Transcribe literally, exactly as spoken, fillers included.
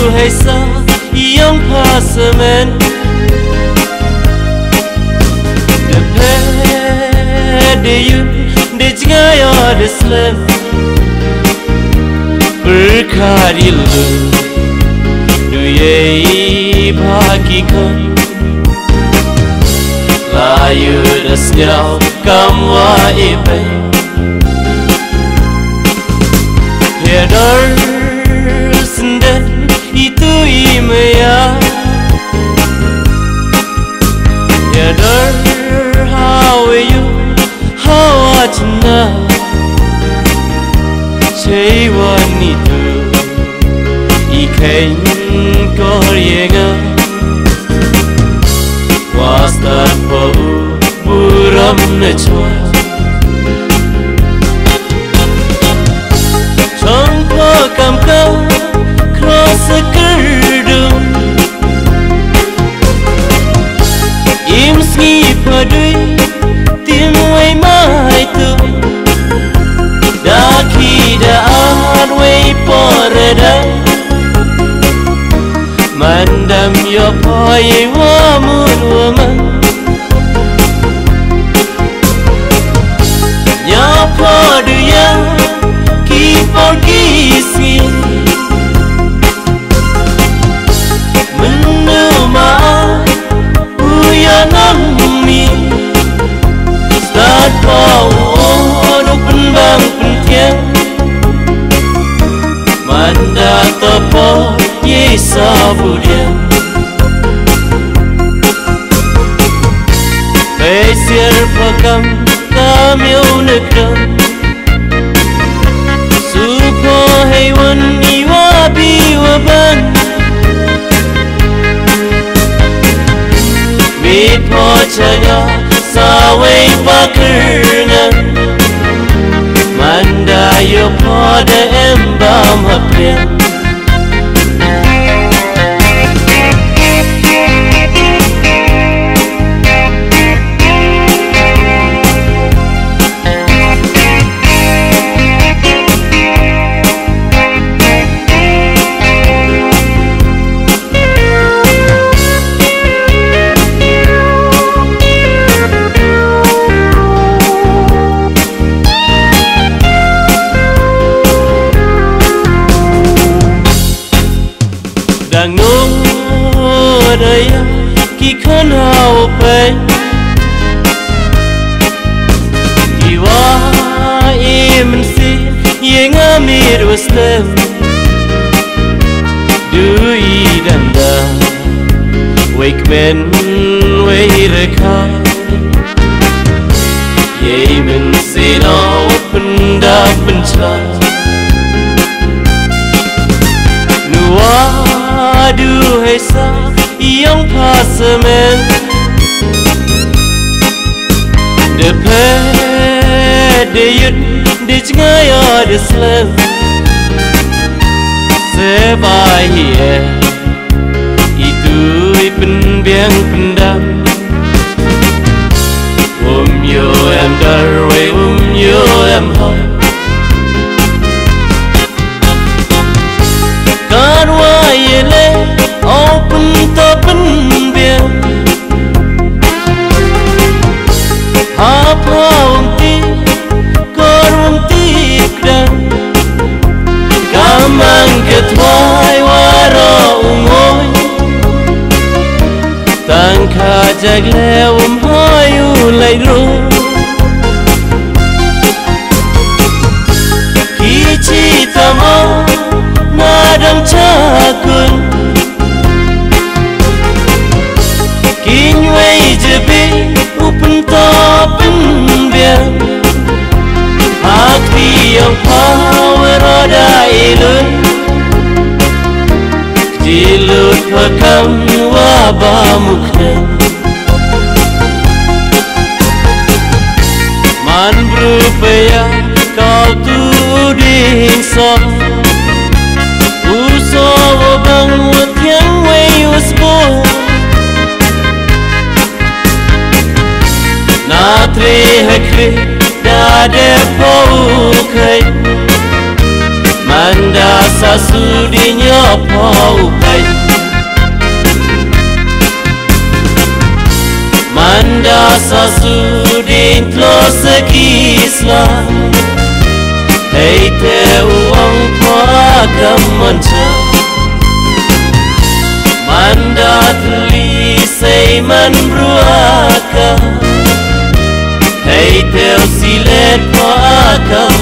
hay sao Iong pasamen The pet de you De jgaya de slem Berkarilu Duye bagi kan Layu das nhau kamwa ibe Hedar senden itu imaya Hedar how are you how are you now Cheiwon itu khein koryenga was that for buram ne chwa chong ko kam ka cross kerdu im sni padui tim wai mai tu da khi da an wai porada Mandam yo poye wa murman Ya podu ya ki porgisi Menuma uya nami Start po open bang pentian Manda topo Yesa budian Pesir pakam kamyo nekram Supo hewan iwa biwa ban Mit po chaya sawe pakirnan Manda yo pada embam haprian Đang nô đây khi khăn hào bay Khi wa im si Yeng amir wastem Du i danda Wake men way rekha Ye men si no open up and chat Nuwa Du hay sao Iong pasamen De pe De yut De jgaya de slem Se bai hiye Itu ipen biang pendam Um yo em darwe Um yo em hoi Karwa yele Open topen biang Apa unti Kor unti kdan Kamang ketwai waro ungoy Tangka jagle um hayu lairo Kichi tamo Nadang cakun Kinway jebi Upen topen biang Hakti yang power roda ilun Jilut pakam wabamukna Man berupaya kau tuding sok Uso wabang watiang way wasbo Natri hekri dade pou khein Manda sasudinya paupai Manda sasudin close kisla Hei te uang pagam manca Manda tuli say man bruaka Hei te silet pagam